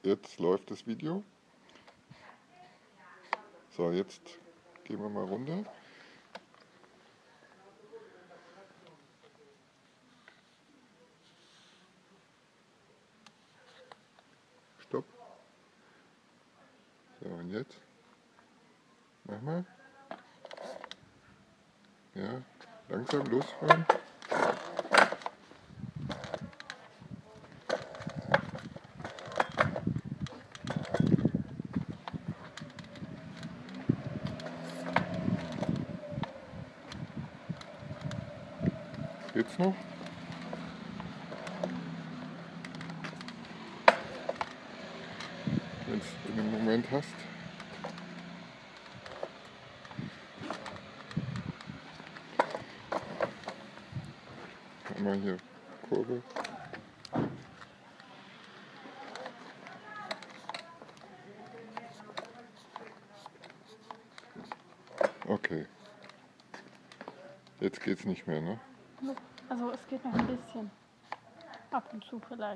Jetzt läuft das Video. So, jetzt gehen wir mal runter. Stopp. So, und jetzt? Mach mal. Ja, langsam losfahren. Geht's noch? Wenn du einen Moment hast. Einmal hier Kurve. Okay. Jetzt geht's nicht mehr, ne? Also es geht noch ein bisschen. Ab und zu vielleicht.